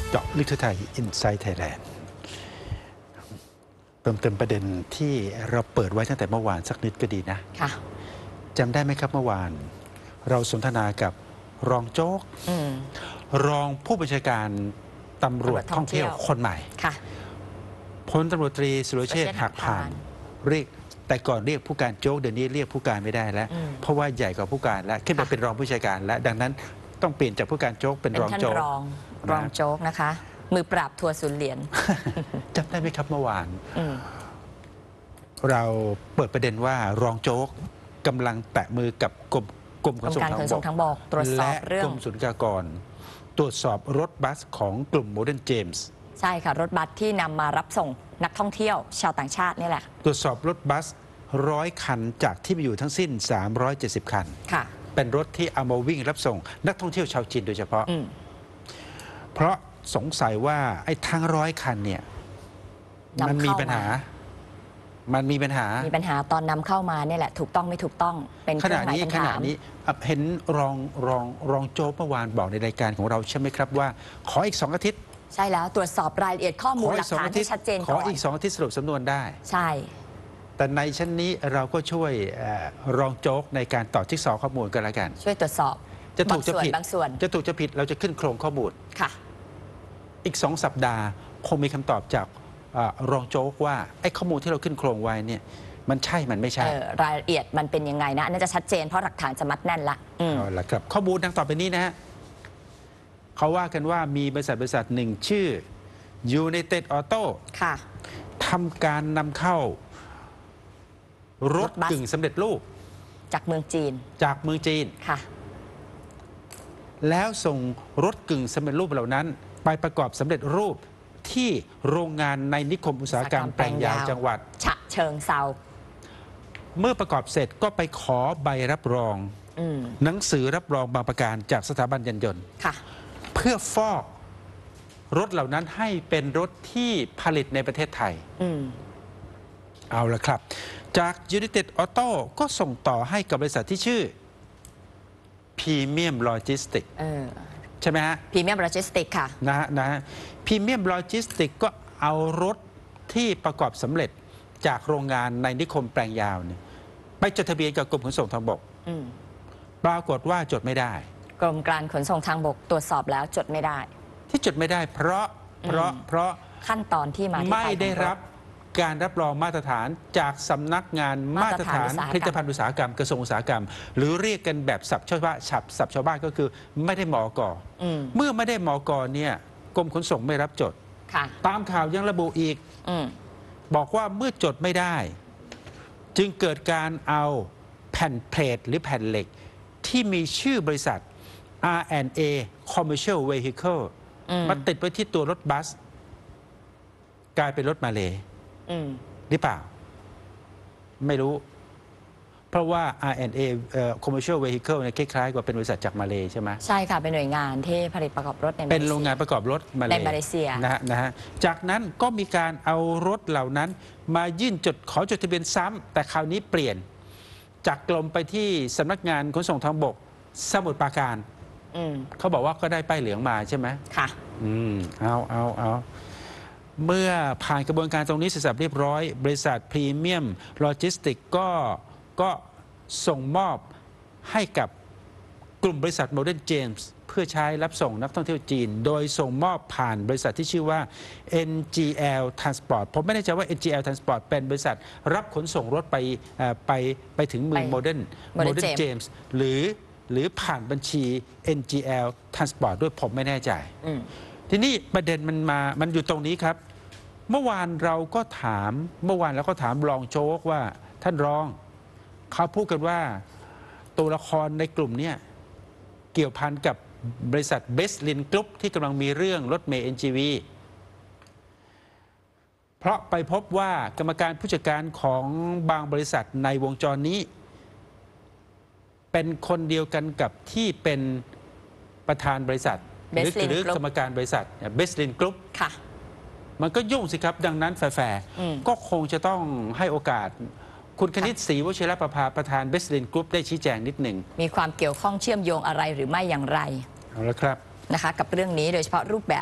เจาะลึกทั่วไทย Inside Thailand เติมเต็มประเด็นที่เราเปิดไว้ตั้งแต่เมื่อวานสักนิดก็ดีนะค่ะจำได้ไหมครับเมื่อวานเราสนทนากับรองโจ๊กรองผู้บัญชาการตำรวจท่องเที่ยวคนใหม่ค่ะพลตำรวจตรีสุรเชษฐ์หักพานเรียกแต่ก่อนเรียกผู้การโจ๊กเดี๋ยวนี้เรียกผู้การไม่ได้แล้วเพราะว่าใหญ่กว่าผู้การแล้วขึ้นมาเป็นรองผู้บัญชาการและดังนั้นต้องเปลี่ยนจากผู้การโจ๊กเป็นรองโจ๊กรองโจ๊กนะคะมือปราบทัวร์ศูนย์เหรียญจำได้ไหมครับเมื่อวานเราเปิดประเด็นว่ารองโจ๊กกำลังแตะมือกับกรมขนส่งทางบกตรวจสอบเรื่องกรมศุลกากรตรวจสอบรถบัสของกลุ่มโมเดิร์นเจมส์ใช่ค่ะรถบัสที่นำมารับส่งนักท่องเที่ยวชาวต่างชาตินี่แหละตรวจสอบรถบัส100 คันจากที่มีอยู่ทั้งสิ้น370 คันค่ะเป็นรถที่เอามาวิ่งรับส่งนักท่องเที่ยวชาวจีนโดยเฉพาะเพราะสงสัยว่าไอ้ทั้ง100 คันเนี่ยมันมีปัญหาตอนนำเข้ามาเนี่ยแหละถูกต้องไม่ถูกต้องเป็นเครื่องหมายคำถามขณะนี้เห็นรองโจ๊กเมื่อวานบอกในรายการของเราใช่ไหมครับว่าขออีก2 อาทิตย์ใช่แล้วตรวจสอบรายละเอียดข้อมูลหลักฐานที่ชัดเจนก่อนขออีก2 อาทิตย์สรุปสำนวนได้ใช่แต่ในชั้นนี้เราก็ช่วยรองโจ๊กในการต่อจิ๊กซอว์ข้อมูลกันละกันช่วยตรวจสอบจะถูกจะผิดบางส่วนจะถูกจะผิดเราจะขึ้นโครงข้อมูลค่ะอีก2 สัปดาห์คงมีคำตอบจากรองโจ๊กว่าไอ้ข้อมูลที่เราขึ้นโครงไว้เนี่ยมันใช่มันไม่ใช่รายละเอียดมันเป็นยังไงนะน่าจะชัดเจนเพราะหลักฐานจะมัดแน่นละเอาละครับข้อมูลดังต่อไปนี้นะฮะเขาว่ากันว่ามีบริษัทหนึ่งชื่อ United Auto ค่ะทำการนำเข้ารถกึ่งสำเร็จรูปจากเมืองจีนค่ะแล้วส่งรถกึ่งสำเร็จรูปเหล่านั้นไปประกอบสำเร็จรูปที่โรงงานในนิคมอุตสาหกรรมแปลงยาวจังหวัดฉะเชิงเทราเมื่อประกอบเสร็จก็ไปขอใบรับรองหนังสือรับรองบางประการจากสถาบันยานยนต์เพื่อฟอกรถเหล่านั้นให้เป็นรถที่ผลิตในประเทศไทยเอาละครับจาก United Auto ก็ส่งต่อให้กับบริษัทที่ชื่อ Premium Logistics ใช่ไหมฮะ Premium Logistics ค่ะนะฮะ Premium Logistics ก็เอารถที่ประกอบสำเร็จจากโรงงานในนิคมแปลงยาวเนี่ยไปจดทะเบียนกับกรมขนส่งทางบกปรากฏว่าจดไม่ได้กรมการขนส่งทางบกตรวจสอบแล้วจดไม่ได้ที่จดไม่ได้เพราะขั้นตอนที่มาไม่ได้รับการรับรองมาตรฐานจากสำนักงานมาตรฐานผลิตภัณฑ์อุตสาหกรรมกระทรวงอุตสาหกรรมหรือเรียกกันแบบศัพท์ชาวบ้านก็คือไม่ได้มก.เมื่อไม่ได้มก.เนี่ยกรมขนส่งไม่รับจดตามข่าวยังระบุอีกบอกว่าเมื่อจดไม่ได้จึงเกิดการเอาแผ่นเพลทหรือแผ่นเหล็กที่มีชื่อบริษัท R&A Commercial Vehicle มาติดไว้ที่ตัวรถบัสกลายเป็นรถมาเลหรือเปล่าไม่รู้เพราะว่า R&A Commercial Vehicle เนี่ยคล้ายๆกับเป็นบริษัทจากมาเลใช่ไหมใช่ค่ะเป็นหน่วยงานที่ผลิตประกอบรถเป็นโรงงานประกอบรถในมาเลเซียนะฮะจากนั้นก็มีการเอารถเหล่านั้นมายื่นขอจดทะเบียนซ้ำแต่คราวนี้เปลี่ยนจากกรมไปที่สำนักงานขนส่งทางบกสมุทรปราการเขาบอกว่าก็ได้ป้ายเหลืองมาใช่ไหมค่ะเอาเมื่อผ่านกระบวนการตรงนี้เสร็จสับเรียบร้อยบริษัทพรีเมียมโลจิสติกก็ส่งมอบให้กับกลุ่มบริษัทโมเดิร์นเจมส์เพื่อใช้รับส่งนักท่องเที่ยวจีนโดยส่งมอบผ่านบริษัทที่ชื่อว่า NGL Transport ผมไม่แน่ใจว่า NGL Transport เป็นบริษัทรับขนส่งรถไปถึงเมืองโมเดิร์นเจมส์หรือผ่านบัญชี NGL Transport ด้วยผมไม่แน่ใจทีนี้ประเด็นมันอยู่ตรงนี้ครับเมื่อวานเราก็ถามรองโจ๊กว่าท่านรองเขาพูดกันว่าตัวละครในกลุ่มนี้เกี่ยวพันกับบริษัทเบสลินกรุ๊ปที่กำลังมีเรื่องรถเมล์ NGV เพราะไปพบว่ากรรมการผู้จัดการของบางบริษัทในวงจรนี้เป็นคนเดียวกันกับที่เป็นประธานบริษัทหรือกรรมการบริษัทเบสลินกรุ๊ปมันก็ยุ่งสิครับดังนั้นแฟร์ก็คงจะต้องให้โอกาสคุณคณิตศรีวชิรประภาประธานเบสลินกรุ๊ปได้ชี้แจงนิดหนึ่งมีความเกี่ยวข้องเชื่อมโยงอะไรหรือไม่อย่างไรเอาละครับนะคะกับเรื่องนี้โดยเฉพาะรูปแบบ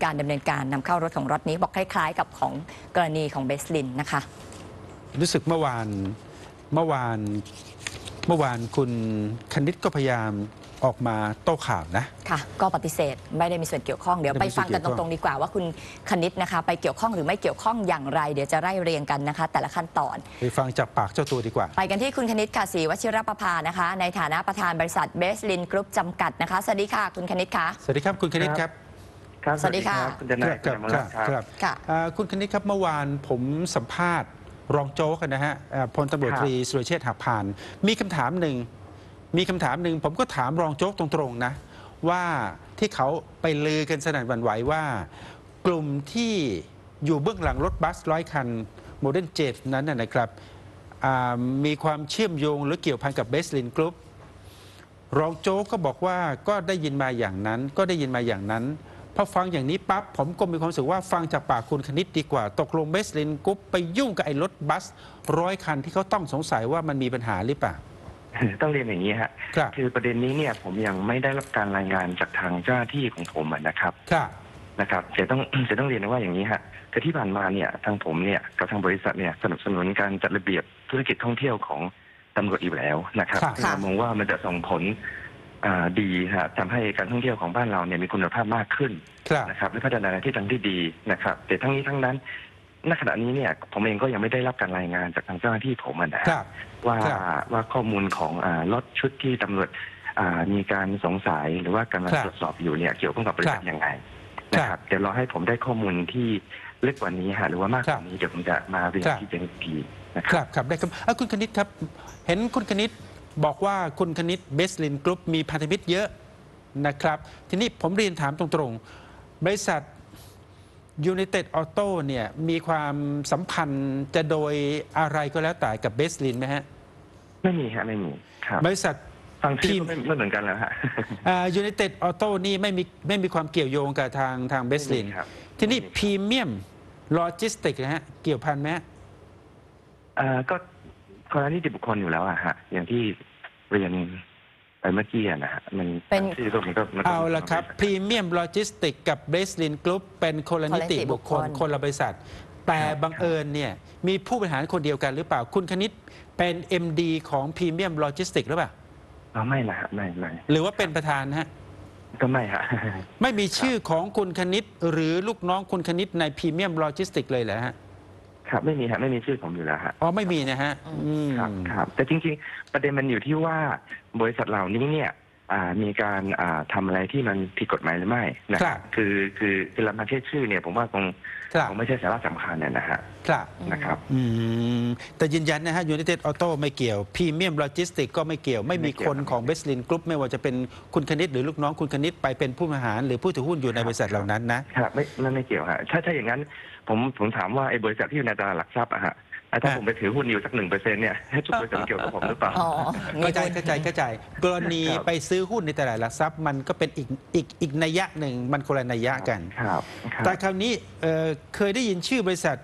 การดำเนินการนำเข้ารถของรถนี้บอกคล้ายๆ กับของกรณีของเบสลินนะคะรู้สึกเมื่อวานคุณคณิตก็พยายามออกมาโต้ข่าวนะค่ะก็ปฏิเสธไม่ได้มีส่วนเกี่ยวข้องเดี๋ยวไปฟังกันตรงๆดีกว่าว่าคุณคณิตนะคะไปเกี่ยวข้องหรือไม่เกี่ยวข้องอย่างไรเดี๋ยวจะไล่เรียงกันนะคะแต่ละขั้นตอนไปฟังจากปากเจ้าตัวดีกว่าไปกันที่คุณคณิตค่ะศรีวชิรประภานะคะในฐานะประธานบริษัทเบสลินกรุ๊ปจำกัดนะคะสวัสดีค่ะคุณคณิตค่ะสวัสดีครับคุณคณิตครับครับสวัสดีค่ะคุณทนายครับคุณคณิตครับเมื่อวานผมสัมภาษณ์รองโจ๊กนะฮะพลตำรวจตรีสุรเชษฐ์หักพานมีคำถามหนึ่งผมก็ถามรองโจ๊กตรงๆนะว่าที่เขาไปลือกันสนั่นหวั่นไหวว่ากลุ่มที่อยู่เบื้องหลังรถบัส100 คันโมเดิร์นเจดนั้นนะครับมีความเชื่อมโยงหรือเกี่ยวพันกับเบสลินกรุ๊ปรองโจ๊กก็บอกว่าก็ได้ยินมาอย่างนั้นพอฟังอย่างนี้ปั๊บผมก็มีความรู้สึกว่าฟังจากปากคุณคณิตดีกว่าตกลงเบสลินกรุ๊ปไปยุ่งกับไอ้รถบัส100 คันที่เขาต้องสงสัยว่ามันมีปัญหาหรือเปล่าต้องเรียนอย่างนี้ฮะคือประเด็นนี้เนี่ยผมยังไม่ได้รับการรายงานจากทางเจ้าหน้าที่ของผมนะครับจะต้องเรียนว่าอย่างนี้ฮะคือที่ผ่านมาเนี่ยทางผมเนี่ยกับทางบริษัทเนี่ยสนับสนุนการจัดระเบียบธุรกิจท่องเที่ยวของตำรวจอยู่แล้วนะครับเรามองว่ามันจะส่งผลดีครับทำให้การท่องเที่ยวของบ้านเราเนี่ยมีคุณภาพมากขึ้นนะครับและพัฒนาในที่ทางที่ดีนะครับแต่ทั้งนี้ทั้งนั้นณขณะนี้เนี่ยผมเองก็ยังไม่ได้รับการรายงานจากทางเจ้าหน้าที่ผมนะครับว่าข้อมูลของรถชุดที่ตำรวจมีการสงสัยหรือว่าการตรวจสอบอยู่เนี่ยเกี่ยวข้องกับบริษัทยังไงนะครับเดี๋ยวรอให้ผมได้ข้อมูลที่ลึกกว่านี้ฮะหรือว่ามากกว่านี้เดี๋ยวผมจะมาเรียนที่เป็นทีนะครับได้ครับคุณคณิตครับเห็นคุณคณิตบอกว่าคุณคณิตเบสลินกรุ๊ปมีพันธมิตรเยอะนะครับทีนี้ผมเรียนถามตรงๆบริษัทยูไนเต็ดออโต้เนี่ยมีความสัมพันธ์จะโดยอะไรก็แล้วแต่กับเบสลินไหมฮะไม่มีฮะไม่มีครับบริษัทฟังที่ไม่เหมือนกันแล้วฮะยูไนเต็ดออโต้นี่ไม่มีความเกี่ยวโยงกับทางเบสลินทีนี้พรีเมียมโลจิสติกนะฮะเกี่ยวพันไหมก็กรณีนิติบุคคลอยู่แล้วอะฮะอย่างที่เรียนไปเมื่อกี้นะฮะมันเป็นชื่อก็มันก็เอาละครับพรีเมียมโลจิสติกกับเบสลินกรุ๊ปเป็นคนละนิติบุคคลคนละบริษัทแต่บังเอิญเนี่ยมีผู้บริหารคนเดียวกันหรือเปล่าคุณคณิตเป็น MD ของพรีเมียมโลจิสติกหรือเปล่าไม่นะฮะไม่หรือว่าเป็นประธานฮะก็ไม่ฮะไม่มีชื่อของคุณคณิตหรือลูกน้องคุณคณิตในพรีเมียมโลจิสติกเลยเหรอฮะครับไม่มีฮะไม่มีชื่อผมอยู่แล้วฮะไม่มีนะฮะครับแต่จริงๆประเด็นมันอยู่ที่ว่าบริษัทเหล่านี้เนี่ยมีการทำอะไรที่มันผิดกฎหมายหรือไม่นะครับคือเรามาเชื่อเนี่ยผมว่าคงไม่ใช่สาระสำคัญเนี่ยนะฮะนะครับแต่ยืนยันนะฮะยูไนเต็ดออโต้ไม่เกี่ยวพรีเมียมโลจิสติกก็ไม่เกี่ยวไม่มีคนของเบสลินกรุ๊ปไม่ว่าจะเป็นคุณคณิตหรือลูกน้องคุณคณิตไปเป็นผู้บริหารหรือผู้ถือหุ้นอยู่ในบริษัทเหล่านั้นนะครับไม่เกี่ยวฮะถ้าอย่างนั้นผมถามว่าไอ้บริษัทที่อยู่ในตลาดหลักทรัพย์อะฮะถ้าผมไปถือหุ้นอยู่สัก1%เนี่ยทุกบริษัทเกี่ยวกับผมหรือเปล่าเข้าใจกรณีไปซื้อหุ้นในตลาดหลักทรัพย์มันก็เป็นอีกนัยยะหนึ่งมันคนละนัยยะกันแต่คราวนี้เคยได้ยินชื่อบริษัท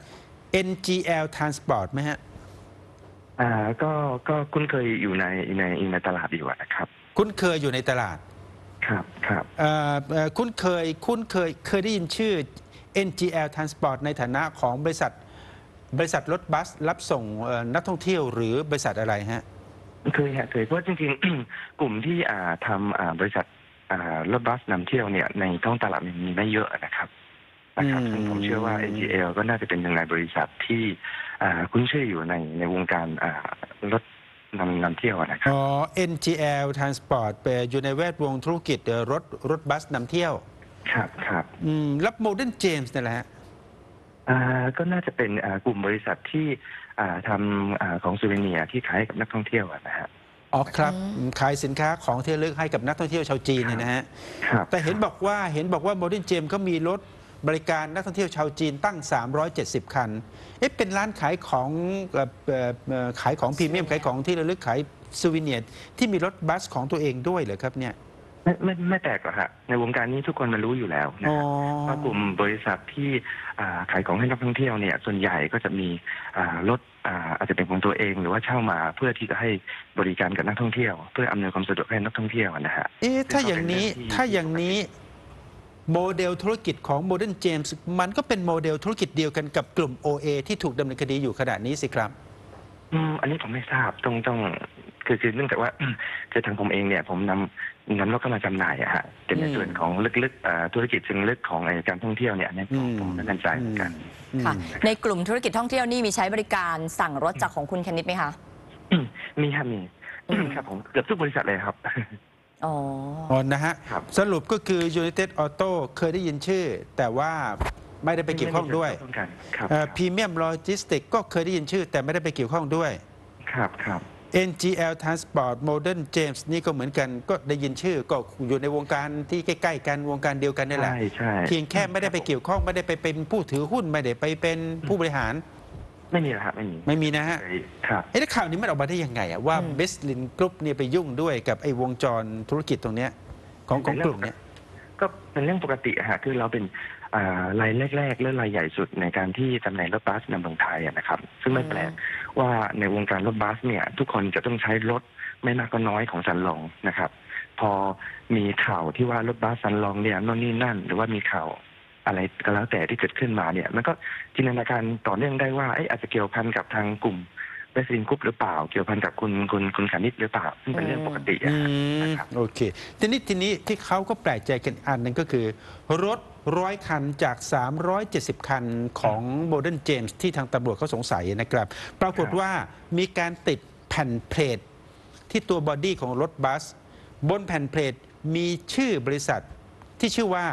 NGL Transport ไหมฮะก็คุ้นเคยอยู่ในตลาดอยู่นะครับคุ้นเคยอยู่ในตลาดครับคุ้นเคยได้ยินชื่อ NGL Transport ในฐานะของบริษัทรถบัสรับส่งนักท่องเที่ยวหรือบริษัทอะไรฮะเคยเพราะจริงๆกลุ่มที่ทำบริษัทรถบัสนำเที่ยวเนี่ยในท้องตลาดมีไม่เยอะนะครับซึ่งผมเชื่อว่า NGL ก็น่าจะเป็นหนึ่งในบริษัทที่คุ้นชื่ออยู่ในวงการรถนำเที่ยวนะครับ NGL Transport อยู่ในแวดวงธุรกิจรถบัสนำเที่ยวครับรับโมเดิร์นเจมส์นี่แหละฮะก็น่าจะเป็นกลุ่มบริษัทที่ทำของซูเวเนียร์ที่ขายกับนักท่องเที่ยวนะฮะครับขายสินค้าของที่ระลึกให้กับนักท่องเที่ยวชาวจีนเนี่ยนะฮะแต่เห็นบอกว่าโมเดิร์นเจมส์เขามีรถบริการนักท่องเที่ยวชาวจีนตั้ง370 คันเป็นร้านขายของพรีเมียมขายของที่ระลึกขายซูเวเนียร์ที่มีรถบัสของตัวเองด้วยเหรอครับเนี่ยไม่แปลกหรอกฮะในวงการนี้ทุกคนมันรู้อยู่แล้วนะครับว่ากลุ่มบริษัทที่ขายของให้นักท่องเที่ยวเนี่ยส่วนใหญ่ก็จะมีรถอาจจะเป็นของตัวเองหรือว่าเช่ามาเพื่อที่จะให้บริการกับนักท่องเที่ยวเพื่ออำนวยความสะดวกให้นักท่องเที่ยวนะฮะถ้าอย่างนี้โมเดลธุรกิจของโมเดิร์นเจมส์มันก็เป็นโมเดลธุรกิจเดียวกันกับกลุ่ม OA ที่ถูกดำเนินคดีอยู่ขณะนี้สิครับอันนี้ผมไม่ทราบต้องคือเนื่องจากว่าคือทางผมเองเนี่ยผมนำรถเข้ามาจำหน่ายอะฮะแต่ในส่วนของลึกๆธุรกิจเชิงลึกของการท่องเที่ยวเนี่ยเนี่ยผมไม่แน่ใจเหมือนกันค่ะในกลุ่มธุรกิจท่องเที่ยวนี่มีใช้บริการสั่งรถจากของคุณคณิตไหมคะมีครับมีครับผมเกือบทุกบริษัทเลยครับอ๋อนะฮะสรุปก็คือ United Auto เคยได้ยินชื่อแต่ว่าไม่ได้ไปเกี่ยวข้องด้วยPremium Logistics ก็เคยได้ยินชื่อแต่ไม่ได้ไปเกี่ยวข้องด้วยครับ NGL Transport Modern James นี่ก็เหมือนกันก็ได้ยินชื่อก็อยู่ในวงการที่ใกล้ๆกันวงการเดียวกันนี่แหละเพียงแค่ไม่ได้ไปเกี่ยวข้องไม่ได้ไปเป็นผู้ถือหุ้นไม่ได้ไปเป็นผู้บริหารไม่มีครับไม่มีนะฮะครับแล้วข่าวนี้มันออกมาได้ยังไงว่าเบสลินกรุ๊ปเนี่ยไปยุ่งด้วยกับไอ้วงจรธุรกิจตรงเนี้ยของกลุ่มเนี้ยก็เป็นเรื่องปกติฮะคือเราเป็นรายแรกๆและรายใหญ่สุดในการที่จำหน่ายรถบัสในเมืองไทยนะครับซึ่งไม่แปลกว่าในวงการรถบัสเนี่ยทุกคนจะต้องใช้รถไม่มากก็น้อยของซันลองนะครับพอมีข่าวที่ว่ารถบัสซันลองเนี่ยโน่นนี่นั่นหรือว่ามีข่าวอะไรก็แล้วแต่ที่เกิดขึ้นมาเนี่ยมันก็จินตนาการต่อเนื่องได้ว่าอาจจะเกี่ยวพันกับทางกลุ่มเบสลินกรุ๊ปหรือเปล่าเกี่ยวพันกับคุณคณิตหรือเปล่าซึ่งเป็นเรื่องปกตินะครับโอเคทีนี้ที่เขาก็แปลกใจกันอันหนึ่งก็คือรถ100 คันจาก370 คันของโมเดิร์นเจมส์ที่ทางตำรวจเขาสงสัยนะครับปรากฏว่ามีการติดแผ่นเพลทที่ตัวบอดี้ของรถบัสบนแผ่นเพลทมีชื่อบริษัทที่ชื่อว่า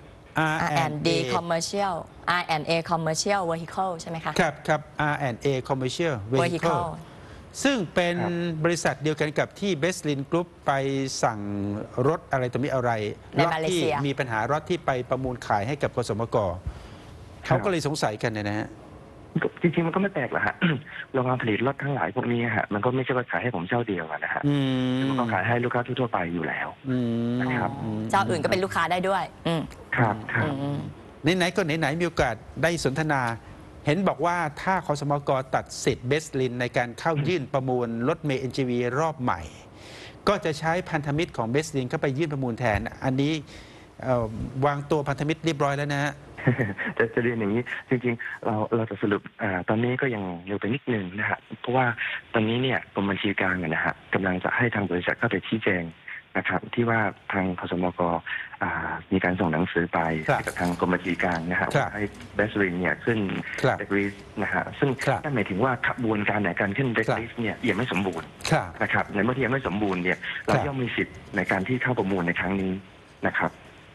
R&D Commercial R&A Commercial Vehicle ใช่ไหมคะครับ R&A Commercial Vehicle ซึ่งเป็นบริษัทเดียวกันกับที่เบสลินกรุ๊ปไปสั่งรถอะไรตัวนี้อะไรรถที่มีปัญหารถที่ไปประมูลขายให้กับกสมกเขาก็เลยสงสัยกันนะฮะจริงๆมันก็ไม่แปลกหรอกฮะโรงงานผลิตรถทั้งหลายพวกนี้ฮะมันก็ไม่ใช่ว่าขายให้ผมเจ้าเดียวนะฮะมันก็ขายให้ลูกค้าทั่วไปอยู่แล้วนะครับเจ้าอื่นก็เป็นลูกค้าได้ด้วยครับไหนๆก็ไหนๆมีโอกาสได้สนทนาเห็นบอกว่าถ้าคสมกตัดสิทธิ์เบสลินในการเข้ายื่นประมูลรถเมล์ NGV รอบใหม่ก็จะใช้พันธมิตรของเบสลินเข้าไปยื่นประมูลแทนอันนี้วางตัวพันธมิตรเรียบร้อยแล้วนะฮะจะเรียนอย่างนี้จริงๆเราจะสรุปตอนนี้ก็ยังเร็วไปนิดนึงนะฮะเพราะว่าตอนนี้เนี่ยกรมบัญชีกลางนะฮะกำลังจะให้ทางบริษัทเข้าไปชี้แจงนะครับที่ว่าทางคสมกมีการส่งหนังสือไปกับทางกรมบัญชีกลางนะฮะให้เบสลินเนี่ยขึ้นเบสลิสนะฮะซึ่งนั่นหมายถึงว่าขบวนการในการขึ้นเบสลิสเนี่ยยังไม่สมบูรณ์นะครับในเมื่อที่ยังไม่สมบูรณ์เนี่ยเราย่อมมีสิทธิ์ในการที่เข้าประมูลในครั้งนี้นะครับ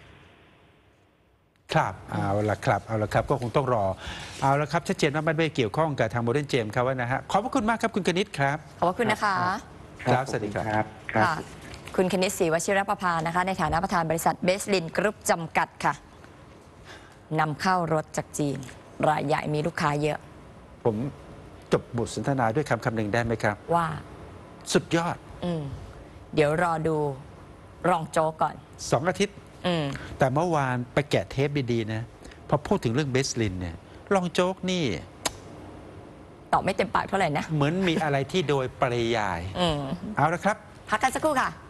ครับเอาละครับก็คงต้องรอเอาละครับชัดเจนว่าไม่ได้เกี่ยวข้องกับทางโมเดิร์นเจมส์ครับนะฮะขอบพระคุณมากครับคุณคณิตครับขอบคุณนะคะครับสวัสดีครับคุณคณิตศรีวชิรประภานะคะในฐานะประธานบริษัทเบสลินกรุ๊ปจำกัดค่ะนำเข้ารถจากจีนรายใหญ่มีลูกค้าเยอะผมจบบทสนทนาด้วยคำหนึ่งได้ไหมครับว่าสุดยอดเดี๋ยวรอดูรองโจ๊กก่อน 2 อาทิตย์แต่เมื่อวานไปแกะเทปดีๆนะพอพูดถึงเรื่องเบสลินเนี่ยรองโจ๊กนี่ตอบไม่เต็มปากเท่าไหร่นะเหมือนมีอะไรที่โดยปริยายเอาละครับพักกันสักครู่ค่ะ